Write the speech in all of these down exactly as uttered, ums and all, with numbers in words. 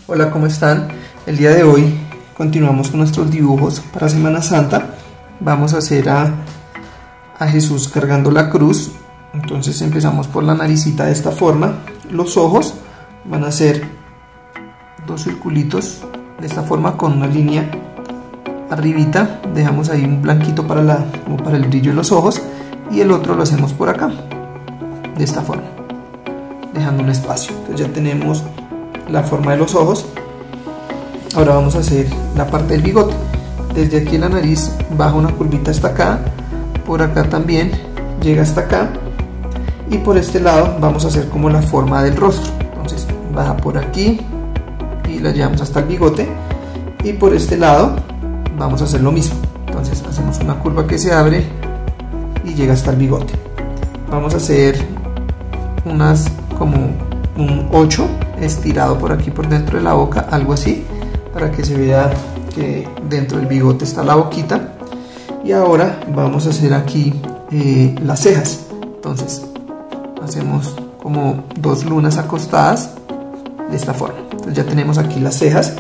Hola, ¿cómo están? El día de hoy continuamos con nuestros dibujos para Semana Santa. Vamos a hacer a, a Jesús cargando la cruz. Entonces empezamos por la naricita de esta forma. Los ojos van a ser dos circulitos de esta forma con una línea arribita. Dejamos ahí un blanquito para, la, como para el brillo de los ojos, y el otro lo hacemos por acá, de esta forma, dejando un espacio. Entonces ya tenemos la forma de los ojos. Ahora vamos a hacer la parte del bigote. Desde aquí la nariz baja una curvita hasta acá, por acá también llega hasta acá, y por este lado vamos a hacer como la forma del rostro. Entonces baja por aquí y la llevamos hasta el bigote, y por este lado vamos a hacer lo mismo. Entonces hacemos una curva que se abre y llega hasta el bigote. Vamos a hacer unas como un ocho estirado por aquí por dentro de la boca, algo así, para que se vea que dentro del bigote está la boquita. Y ahora vamos a hacer aquí eh, las cejas. Entonces hacemos como dos lunas acostadas de esta forma. Entonces ya tenemos aquí las cejas.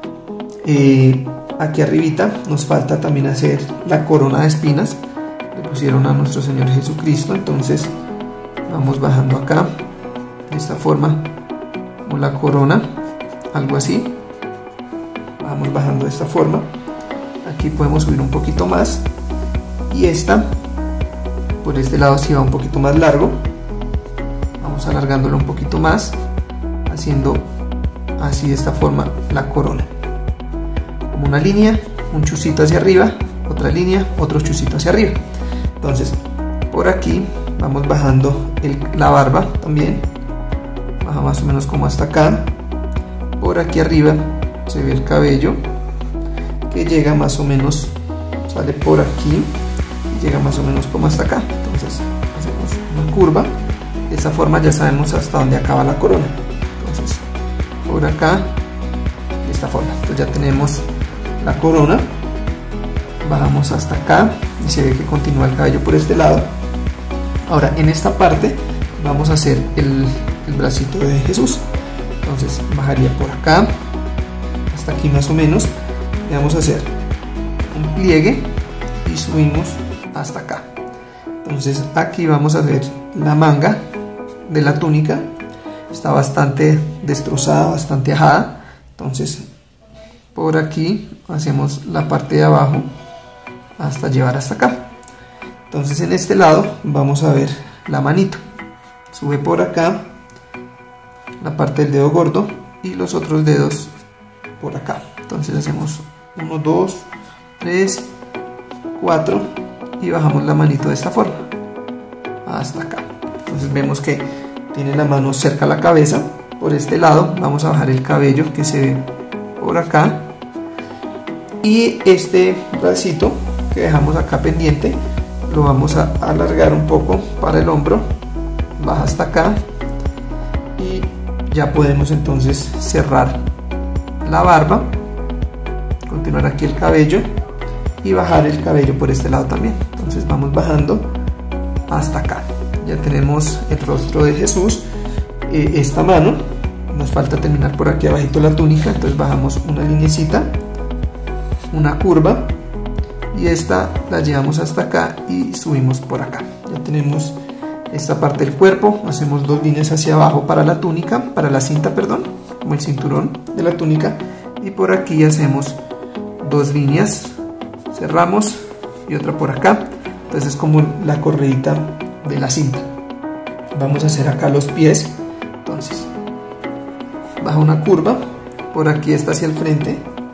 Eh, aquí arribita nos falta también hacer la corona de espinas. Le pusieron a nuestro Señor Jesucristo. Entonces vamos bajando acá de esta forma, como la corona, algo así. Vamos bajando de esta forma. Aquí podemos subir un poquito más, y esta por este lado sí va un poquito más largo. Vamos alargándolo un poquito más, haciendo así de esta forma la corona, como una línea, un chucito hacia arriba, otra línea, otro chucito hacia arriba. Entonces por aquí vamos bajando el, la barba también, baja más o menos como hasta acá. Por aquí arriba se ve el cabello, que llega más o menos, sale por aquí y llega más o menos como hasta acá. Entonces hacemos una curva de esta forma, ya sabemos hasta dónde acaba la corona. Entonces por acá, de esta forma. Entonces ya tenemos la corona. Bajamos hasta acá y se ve que continúa el cabello por este lado. Ahora en esta parte vamos a hacer el, el bracito de Jesús. Entonces bajaría por acá hasta aquí más o menos, y vamos a hacer un pliegue y subimos hasta acá. Entonces aquí vamos a hacer la manga de la túnica. Está bastante destrozada, bastante ajada. Entonces por aquí hacemos la parte de abajo hasta llevar hasta acá. Entonces en este lado vamos a ver la manito. Sube por acá la parte del dedo gordo y los otros dedos por acá. Entonces hacemos uno, dos, tres, cuatro, y bajamos la manito de esta forma hasta acá. Entonces vemos que tiene la mano cerca a la cabeza. Por este lado vamos a bajar el cabello que se ve por acá, y este bracito que dejamos acá pendiente lo vamos a alargar un poco para el hombro, baja hasta acá, y ya podemos entonces cerrar la barba, continuar aquí el cabello y bajar el cabello por este lado también. Entonces vamos bajando hasta acá. Ya tenemos el rostro de Jesús. Eh, esta mano nos falta terminar por aquí abajito la túnica. Entonces bajamos una linecita, una curva, y esta la llevamos hasta acá y subimos por acá. Ya tenemos esta parte del cuerpo. Hacemos dos líneas hacia abajo para la túnica, para la cinta, perdón, como el cinturón de la túnica, y por aquí hacemos dos líneas, cerramos, y otra por acá. Entonces es como la correíta de la cinta. Vamos a hacer acá los pies. Entonces baja una curva, por aquí está hacia el frente,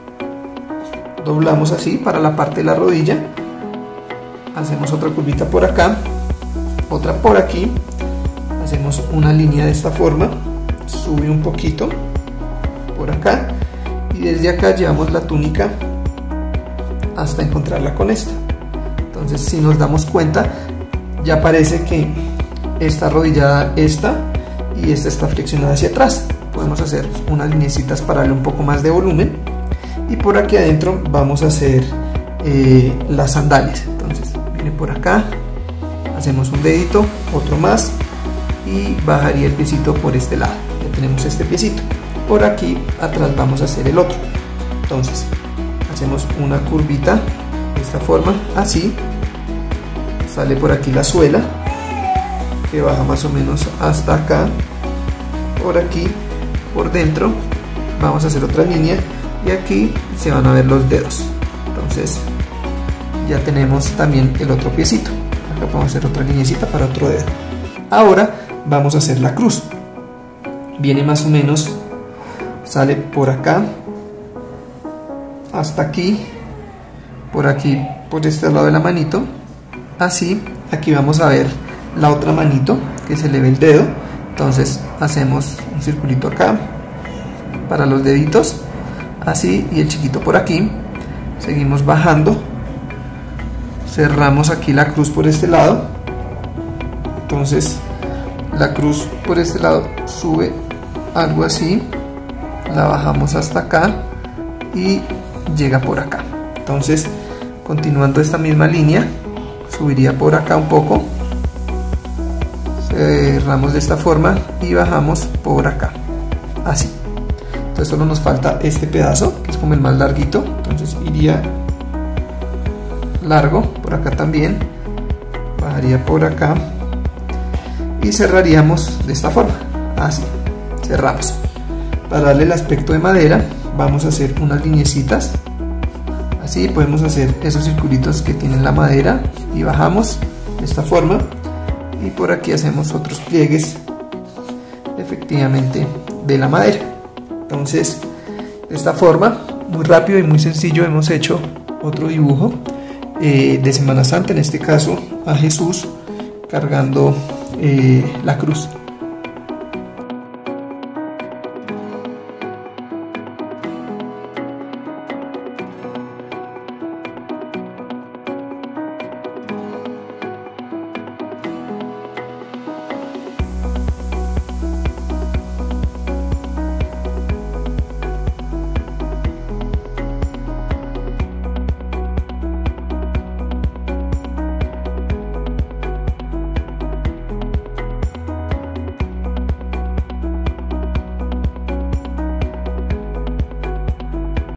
doblamos así para la parte de la rodilla, hacemos otra curvita por acá, otra por aquí, hacemos una línea de esta forma, sube un poquito por acá, y desde acá llevamos la túnica hasta encontrarla con esta. Entonces si nos damos cuenta, ya parece que está arrodillada esta, y esta está flexionada hacia atrás. Podemos hacer unas lineecitas para darle un poco más de volumen, y por aquí adentro vamos a hacer eh, las sandalias. Entonces viene por acá, hacemos un dedito, otro más, y bajaría el piecito por este lado. Ya tenemos este piecito. por aquí atrás vamos a hacer el otro. Entonces hacemos una curvita de esta forma, así, sale por aquí la suela que baja más o menos hasta acá. Por aquí por dentro vamos a hacer otra línea y aquí se van a ver los dedos. Entonces ya tenemos también el otro piecito. Acá podemos hacer otra linecita para otro dedo. Ahora vamos a hacer la cruz. Viene más o menos, sale por acá hasta aquí, por aquí, por este lado de la manito, así. Aquí vamos a ver la otra manito que se le ve el dedo. Entonces hacemos un circulito acá para los deditos, así, y el chiquito por aquí. Seguimos bajando, cerramos aquí la cruz por este lado. Entonces la cruz por este lado sube algo así, la bajamos hasta acá y llega por acá. Entonces, continuando esta misma línea, subiría por acá un poco, cerramos de esta forma y bajamos por acá, así. Entonces solo nos falta este pedazo, que es como el más larguito. Entonces iría largo por acá también, bajaría por acá y cerraríamos de esta forma, así, cerramos. Para darle el aspecto de madera vamos a hacer unas lineecitas, así podemos hacer esos circulitos que tienen la madera y bajamos de esta forma, y por aquí hacemos otros pliegues efectivamente de la madera. Entonces de esta forma, muy rápido y muy sencillo, hemos hecho otro dibujo eh, de Semana Santa, en este caso a Jesús cargando eh, la cruz.